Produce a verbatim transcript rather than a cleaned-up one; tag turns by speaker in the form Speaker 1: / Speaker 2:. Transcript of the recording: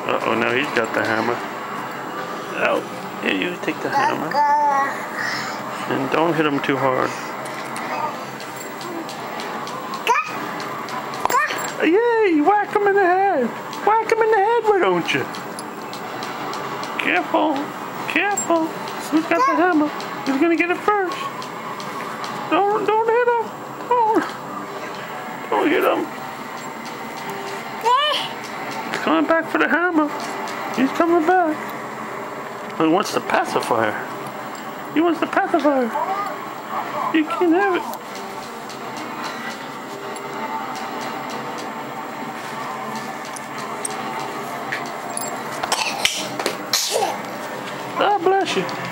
Speaker 1: Uh-oh, now he's got the hammer. Oh, here, you take the hammer. And don't hit him too hard. Yay! Whack him in the head! Whack him in the head, why don't you? Careful! Careful! Who's got the hammer? Who's gonna get it first? Don't, don't hit him! Don't, don't hit him! He's coming back for the hammer. He's coming back. He wants the pacifier. He wants the pacifier. You can't have it. God bless you.